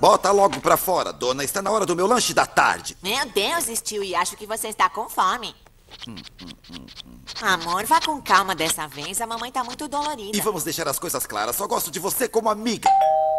Bota logo pra fora, dona. Está na hora do meu lanche da tarde. Meu Deus, Stewie, acho que você está com fome. Amor, vá com calma dessa vez. A mamãe tá muito dolorida. E vamos deixar as coisas claras. Só gosto de você como amiga.